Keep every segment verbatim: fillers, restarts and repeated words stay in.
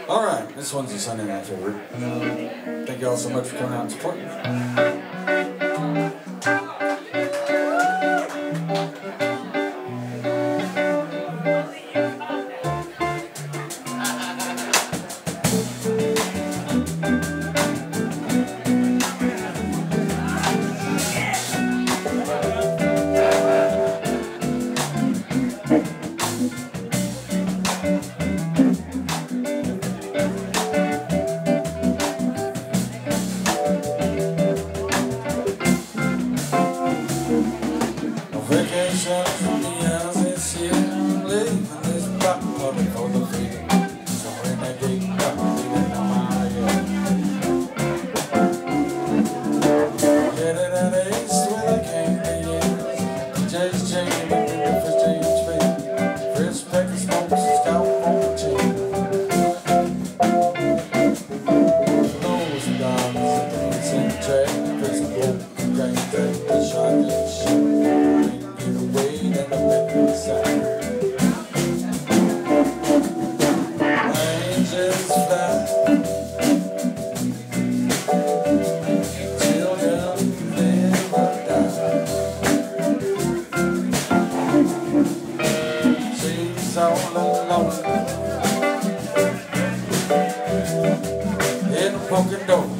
All right, this one's a Sunday night favorite. Thank you all so much for coming out and supporting. Vacation from the house this year, I'm leaving this block party for the freedom. So when I get up, I'm leaving on my head. Headed out east where they came to years. Jay's chain, looking at the James feet. First pack of smokes is down on the chain. Nose down, it's in the track. First boat, gang, take the shot and shoot. All alone in a broken door.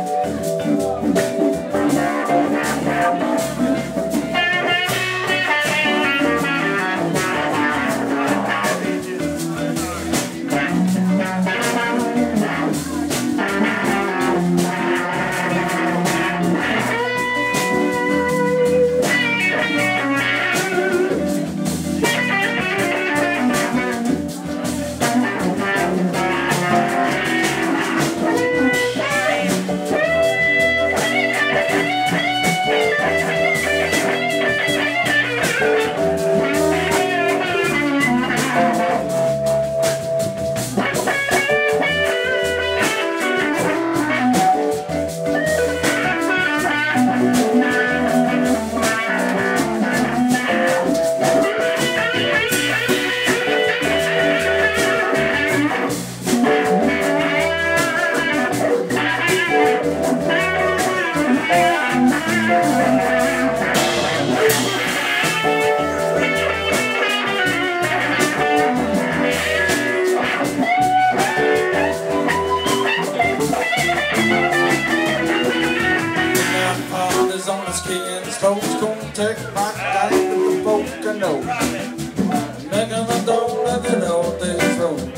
On the ski and the slopes, gonna take my time with the broken nose. Making the door, let it all this road.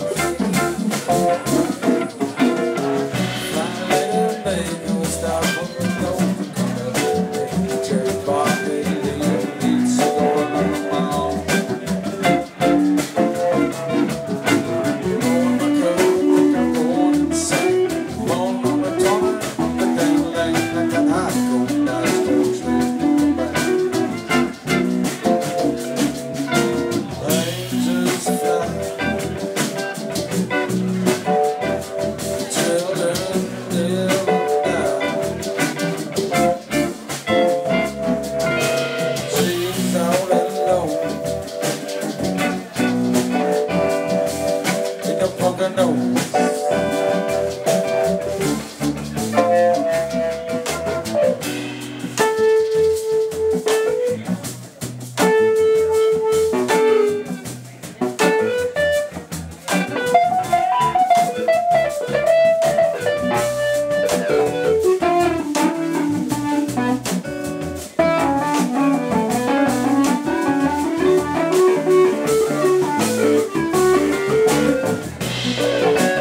Fly later, baby, we'll stop on the road. Come up with the cherry bar, baby, you need to go along my own. Going my coat, I'm going insane. Born on the corner, on the dang lane, like a hot gold. No. We'll be right back.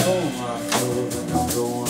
pull my clothing, I'm going